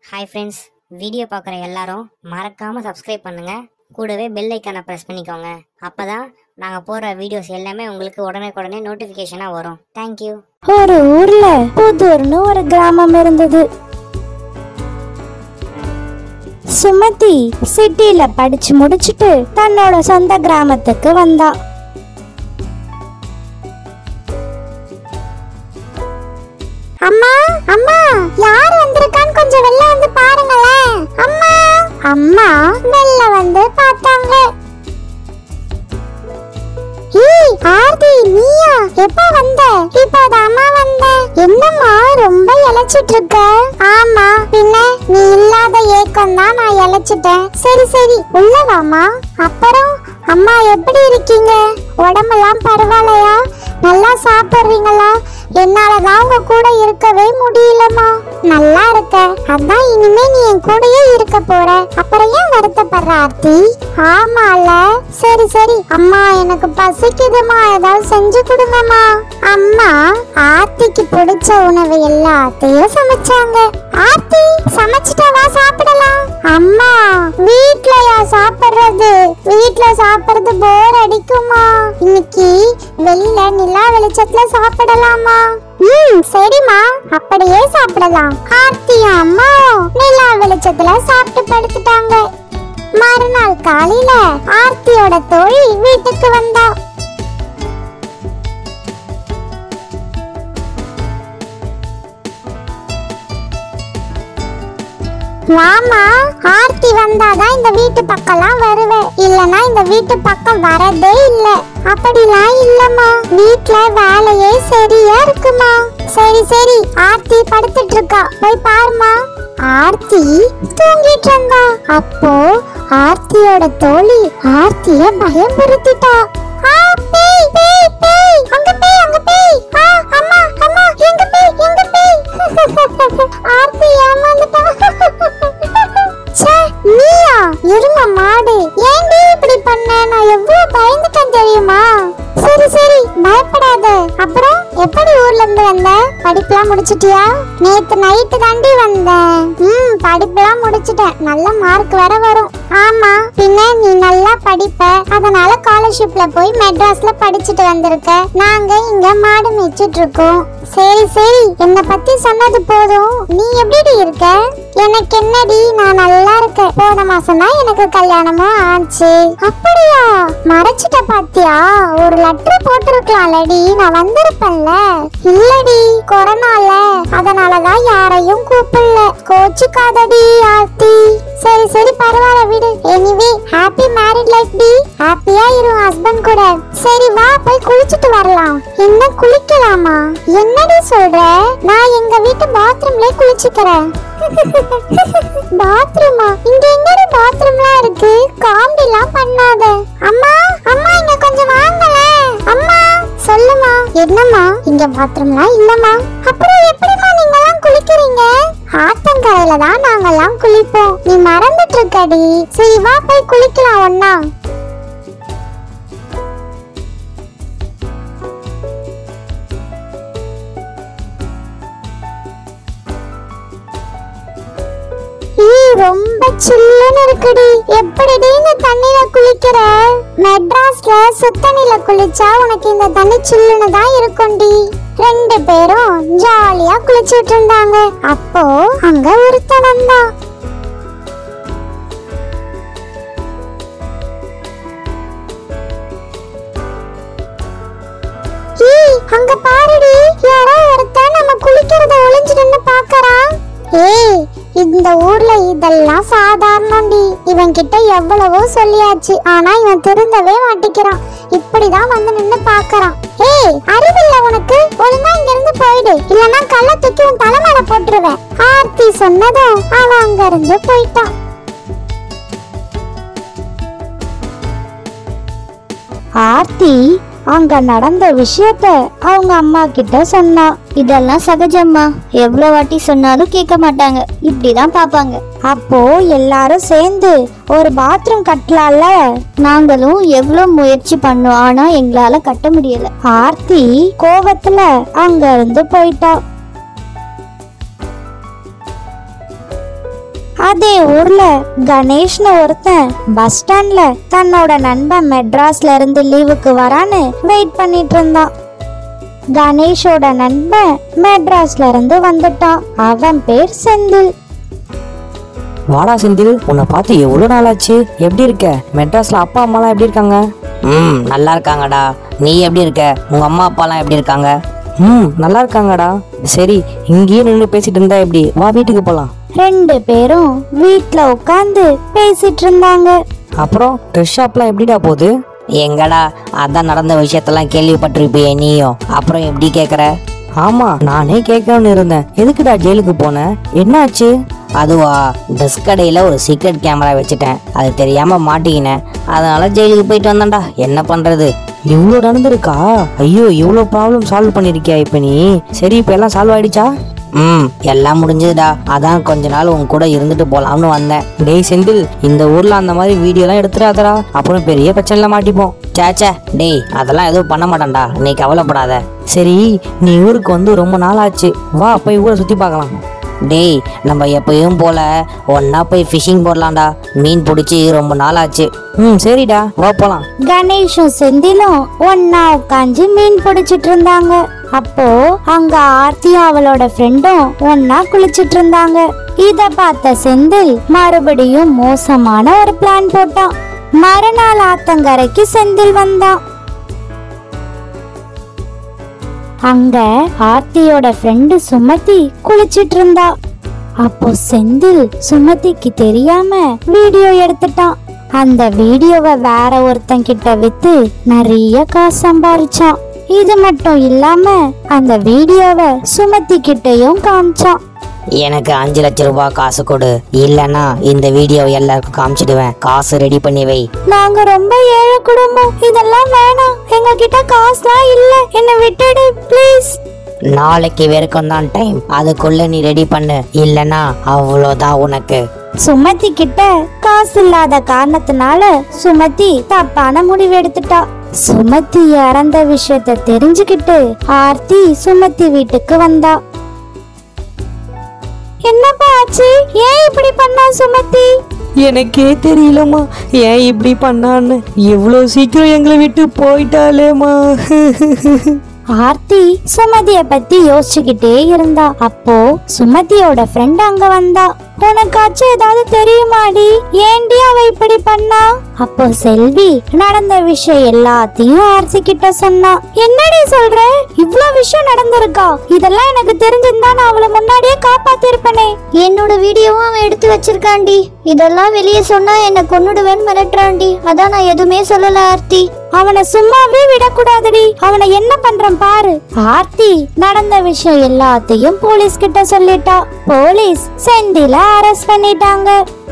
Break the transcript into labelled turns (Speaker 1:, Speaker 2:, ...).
Speaker 1: Hi friends, video பார்க்குற எல்லாரும் மறக்காமல் சப்ஸ்கிரைப் பண்ணுங்கள். கூடவே பெல் ஐக்கானை ப்ரெஸ் பண்ணிக்கோங்க. அப்போ தான் நாங்கள் போடுற வீடியோஸ் எல்லாமே உங்களுக்கு உடனே நோட்டிஃபிகேஷனாக வரும். தேங்க்யூ.
Speaker 2: ஒரு ஊர்ல புதூர்னு ஒரு கிராமம் இருந்தது. சுமதி சிட்டில படிச்சு முடிச்சுட்டு தன்னோட சொந்த கிராமத்துக்கு வந்தா. அம்மா அம்மா, யார் வந்திருக்கான்னு கொஞ்சம் வெளில வந்து பாருங்களேன். அம்மா அம்மா வெளில வந்து பார்த்தாங்க. ஆர்த்தி, நீயா? எப்ப வந்த? இப்போதாம்மா வந்த. என்னம்மா ரொம்ப இளைச்சிட்டு இருக்க? ஆமா, பின்ன நீ இல்லாத ஏக்கம் தான் நான் இளைச்சிட்டேன். சரி சரி, உள்ள வாமா. அப்புறம் அம்மா எப்படி இருக்கீங்க? உடம்பெல்லாம் பரவாயில்லையா? நல்லா சாப்பிடுறீங்களா? என்னாலதான் உங்க கூட இருக்கவே முடியலமா. நல்லா இருக்க, அதான் இனிமே நீ என் கூடயே இருக்க போற. அப்புறம் ஏன் வருத்தப்படுற ஆர்த்தி? ஆமால. சரி சரி அம்மா, எனக்கு பசிக்குதுமா, ஏதாவது செஞ்சு கொடுங்கம்மா. அம்மா ஆர்த்திக்கு பிடிச்ச உணவு எல்லாத்தையும் சமைச்சாங்க. ஆர்த்தி, சமைச்சிட்டவா சாப்பிடலாம்? அம்மா வீட்லயா சாப்பிடுறது? வீட்ல சாப்பிடுறது போர் அடிக்குமா. இன்னைக்கு வெளியில நிலா வெளிச்சத்துல சாப்பிடலாமா? சரிம்மா, அப்படியே சாப்பிடலாம். ஆர்த்தி அம்மா நிலா வெளிச்சத்துல சாப்பிட்டு படுத்துட்டாங்க. மறுநாள் காலையில ஆர்த்தியோட தோழி வீட்டுக்கு வந்தா. வாமா, ஆர்த்தி வந்தாதான் இந்த வீட்டு பக்கம்லாம் வருவேன், இல்லனா இந்த வீட்டு பக்கம் வரதே இல்ல. அப்படிலாம் இல்லம்மா, வீட்ல வேலையே சரியா இருக்குமா. சரி சரி, ஆர்த்தி படுத்துட்டு இருக்கா, போய் பாருமா. ஆர்த்தி தூங்கிட்டு இருந்தா. அப்போ ஆர்த்தியோட தோழி ஆர்த்திய பயமுறுத்திட்டா. பேய் பேய் பேய், அங்க பேய் அங்க பேய். அம்மா அம்மா, எங்க பேய் எங்க பேய். ஆர்த்தி ஏமாந்துட்டா. நீயா? இரும மாடு, ஏன்டி இப்படி பண்ண? நான் எவ்வளவு பயந்துட்டேன் தெரியுமா? சரி சரி, பயப்படாத. அப்புறம் எப்படி ஊர்ல இருந்து வந்த? படிப்புலாம் முடிச்சிட்டியா? நேத்து நைட்டு தாண்டி வந்தேன். படிப்புலாம் முடிச்சிட்டேன், நல்ல மார்க் வர வரும். ஆமா, பின்ன நீ நல்லா படிப்ப, அதனால ஸ்காலர்ஷிப்ல போய் மெட்ராஸ்ல படிச்சுட்டு வந்திருக்க. நாங்க இங்க மாடு மேய்ச்சிட்டு இருக்கோம். சரி சரி, என்ன பத்தி சொன்னது போதும். நீ எப்படி இருக்க? எனக்கு என்னடி, நான் நல்லா இருக்கேன். போன மாசம் தான் எனக்கு கல்யாணமும் ஆச்சு. அப்படியா? மறைச்சிட்ட பாத்தியா? ஒரு லெட்டர் போட்டிருக்கலாம்லடி, நான் வந்திருப்பேன்ல. இல்லடி, கொரோனால, அதனாலதான் யாரையும் கூப்பிடல. கோச்சுக்காதடி ஆர்த்தி. சரி சரி, பரவாயில்ல விடு. எனிவே ஹாப்பி மேரிட் லைஃப் டி. ஹாப்பியா இரு ஹஸ்பண்ட் கூட. சரி வா, போய் குளிச்சிட்டு வரலாம். என்ன குளிக்கலாமா? என்னடி சொல்ற? நான் எங்க வீட்டு பாத்ரூம்ல குளிச்சுக்கிறேன். பாத்ரூமா? இங்க எங்கடி பாத்ரூம்லாம் இருக்கு? காமெடிலாம் பண்ணாத. அம்மா அம்மா, இங்க கொஞ்சம் வாங்கல. அம்மா சொல்லுமா. என்னம்மா? இங்க பாத்ரூம்லாம் இல்லம்மா. அப்புறம் எப்படிமா நீங்கலாம் குளிக்கிறீங்க? ஆத்தங்கரையில தான் நாங்கெல்லாம் குளிப்போம். நீ மறந்துட்டு இருக்கடி. சரி வா, போய் குளிக்கலாம் ஒண்ணா. ரொம்ப சில்லுன்னு இருக்குடி. எப்படிடி இந்த தண்ணில குளிக்கிற? மெட்ராஸ்ல சுத்தண்ணில குளிச்சா உனக்கு இந்த தண்ணி சில்லுன்னு தான் இருக்கும்டி. ரெண்டு பேரும் ஜாலியா குளிச்சிட்டு இருந்தாங்க. அப்போ அங்க ஒருத்தன் வந்தான். அங்க பாருடி, யாரோ ஒருத்தன் நம்ம குளிக்கிறத ஒளிஞ்சிட்டு பாக்குறான். ஏய், இந்த ஊர்ல இதெல்லாம் சாதாரணம்டி. இவன் கிட்ட எவ்வளவோ சொல்லியாச்சு, ஆனா இவன் திருந்தவே மாட்டிக்கிறான். இப்படிதான் வந்து நின்னு பாக்குறான். ஏய், அறிவில்ல உனக்கு? ஒழுங்கா இங்க இருந்து போயிடு, இல்லனா கல்ல தூக்கி உன் தலைமையில போட்டுருவேன். ஆர்த்தி சொன்னதும் அவன் அங்க இருந்து போயிட்டான். ஆர்த்தி அங்க நடந்த விஷயத்த அவங்க அம்மா கிட்ட சொன்னா.
Speaker 3: இதெல்லாம் சகஜம்மா, எவ்வளவு வாட்டி சொன்னாலும் கேட்க மாட்டாங்க, இப்படிதான் பாப்பாங்க.
Speaker 2: அப்போ எல்லாரும் சேர்ந்து ஒரு பாத்ரூம் கட்டலாம்ல.
Speaker 3: நாங்களும் எவ்வளவு முயற்சி பண்ணோம், ஆனா எங்களால கட்ட முடியல.
Speaker 2: ஆர்த்தி கோபத்துல அங்க இருந்து போயிட்டா. அதே ஊர்ல கணேஷ்னு ஒருத்தன் பஸ் ஸ்டாண்ட்ல தன்னோட நண்பன் மெட்ராஸ்ல இருந்து லீவுக்கு வரான்னு வெயிட் பண்ணிட்டு இருந்தான். கணேஷோட நண்பன் மெட்ராஸ்ல இருந்து வந்துட்டான். அவன் பேர் செந்தில்.
Speaker 4: வாடா செந்தில், உன்னை பார்த்து எவ்வளோ நாள் ஆச்சு. எப்படி இருக்க? மெட்ராஸ்ல அப்பா அம்மாலாம் எப்படி இருக்காங்க?
Speaker 5: நல்லா இருக்காங்கடா. நீ எப்படி இருக்க? உங்க அம்மா அப்பாலாம் எப்படி இருக்காங்க?
Speaker 4: நல்லா இருக்காங்கடா. சரி, இங்கேயே நின்று பேசிட்டு இருந்தா எப்படி? வா வீட்டுக்கு போலாம்.
Speaker 2: 2 பேரும் வீட்ல உட்காந்து பேசிட்டு இருந்தாங்க.
Speaker 4: அப்புறம் ட்ரெஸ் ஷாப்லாம் எப்படிடா போகுது?
Speaker 5: எங்கடா, அதான் நடந்த விஷயத்தெல்லாம் கேள்விப்பட்டிருப்பியே நீயும். அப்புறம் எப்படி கேக்குற?
Speaker 4: ஆமா, நானே கேட்கணும்னு இருந்தேன். எதுக்குடா ஜெயிலுக்கு போன? என்னாச்சு?
Speaker 5: அதுவா, ட்ரெஸ் கடையில ஒரு சீக்ரெட் கேமரா வச்சுட்டேன். அது தெரியாம மாட்டிக்கினேன். அதனால ஜெயிலுக்கு போயிட்டு வந்தேன்டா. என்ன பண்றது?
Speaker 4: இவ்வளோ நடந்திருக்கா? ஐயோ, இவ்வளோ ப்ராப்ளம் சால்வ் பண்ணிருக்கியா இப்ப நீ? சரி, இப்ப எல்லாம் சால்வ் ஆயிடுச்சா?
Speaker 5: எல்லாம் முடிஞ்சதுடா. அதான் கொஞ்ச நாள் உன் கூட இருந்துட்டு போலாம்னு வந்தேன்.
Speaker 4: டேய் செந்தில், இந்த ஊர்ல அந்த மாதிரி வீடியோலாம் எடுத்துறாதடா, அப்புறம் பெரிய பிரச்சனைல மாட்டிப்போம்.
Speaker 5: சேச்சே, டேய் அதெல்லாம் எதுவும் பண்ண மாட்டேன்டா, நீ கவலைப்படாத.
Speaker 4: சரி, நீ ஊருக்கு வந்து ரொம்ப நாள் ஆச்சு. வா போய் ஊரை சுத்தி பார்க்கலாம்.
Speaker 5: டேய், நம்ம எப்பயும் போல ஒன்னா போய் ஃபிஷிங் போடலாம்டா. மீன் பிடிச்சி ரொம்ப நாள் ஆச்சு.
Speaker 4: சரிடா, வா போலாம்.
Speaker 2: கணேஷும் செந்திலும் ஒன்னா உட்காந்து மீன் பிடிச்சிட்டு இருந்தாங்க. அப்போ அங்க ஆர்த்தியும் அவளோட ஃப்ரெண்டும் ஒன்னா குளிச்சிட்டு இருந்தாங்க. இத பார்த்த செந்தில் மறுபடியும் மோசமான ஒரு பிளான் போட்டான். மறுநாள் ஆத்தங்கரைக்கு செந்தில் வந்தான். அங்க ஆர்த்தியோட ஃப்ரெண்டு சுமதி குளிச்சிட்டு இருந்தா. அப்போ செந்தில் சுமதிக்கு தெரியாம வீடியோ எடுத்துட்டான். அந்த வீடியோவை வேற ஒருத்தன் கிட்ட வித்து நிறைய காசு சம்பாரிச்சான். இது மட்டும் இல்லாம அந்த வீடியோவை சுமதி கிட்டையும் காமிச்சான்.
Speaker 5: எனக்கு 5 லட்சம் ரூபாய் காசு கொடு, இல்லனா இந்த வீடியோ எல்லாருக்கும் காமிச்சிடுவேன். காசு ரெடி பண்ணி வை.
Speaker 2: நாங்க ரொம்ப ஏழை குடும்பம், இதெல்லாம் வேணாம், எங்க கிட்ட காசுலாம் இல்ல, என்ன விட்டுடு ப்ளீஸ்.
Speaker 5: நாளைக்கு வரைக்கும் தான் டைம், அதுக்குள்ள நீ ரெடி பண்ணு, இல்லனா அவ்வளோதான் உனக்கு.
Speaker 2: சுமதி கிட்ட காசு இல்லாத காரணத்தினால சுமதி தப்பான முடிவு எடுத்துட்டா. சுமதி இறந்த விஷயத்த தெரிஞ்சுக்கிட்டு ஆர்த்தி சுமதி வீட்டுக்கு வந்தா. என்னப்பா ஆச்சு? ஏன் இப்படி பண்ணா சுமதி?
Speaker 4: எனக்கே தெரியலம்மா ஏன் இப்படி பண்ணான்னு. எவ்வளவு சீக்கிரம் எங்களை விட்டு போயிட்டாலேம்மா.
Speaker 2: ஆர்த்தி சுமதிய பத்தி யோசிச்சுக்கிட்டே இருந்தா. அப்போ சுமதியோட ஃப்ரெண்ட் அங்க வந்தா. உனக்காச்சும் ஏதாவது தெரியுமாடி? ஏண்டி அவ இப்படி பண்ணா? அப்போ செல்வி நடந்த விஷயம் எல்லாத்தையும் ஆர்த்தி கிட்ட சொன்னா. என்னடி சொல்ற? இவ்ளோ விஷயம் நடந்திருக்கா? இதெல்லாம் எனக்கு தெரிஞ்சிருந்தா நான் அவளை முன்னாடியே காப்பாத்திருப்பனே.
Speaker 3: என்னோட வீடியோவும் அவன் எடுத்து வச்சிருக்காண்டி. இதெல்லாம் வெளியே சொன்னா என்ன கொன்னுடுவேன்னு மிரட்டுறாண்டி. அதான் நான் எதுவுமே சொல்லல ஆர்த்தி.
Speaker 2: அவனை சும்மாவே விடக்கூடாதுடி. அவனை என்ன பண்றான் பாரு. ஆர்த்தி நடந்த விஷயம் எல்லாத்தையும் போலீஸ் கிட்ட சொல்லிட்டா. போலீஸ் செந்தில அரெஸ்ட் பண்ணிட்டாங்க.